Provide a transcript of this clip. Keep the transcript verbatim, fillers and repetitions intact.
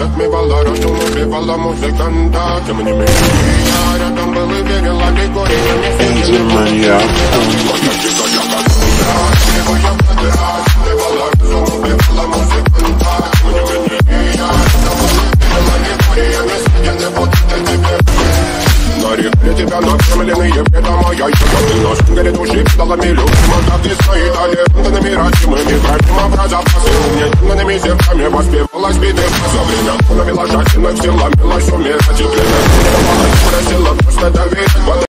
затмевала разум, убивала музыканта. Тем не менее, я рядом был и верила Григорий. Тебя накормленные предома, я еще ты нож, горит уши, педалами любима, так ты свои талентами родимыми, храним образоваться, умненными сердцами воспевалась биты. За время навела жадина, сила, милость умирать, и время просила просто доверить.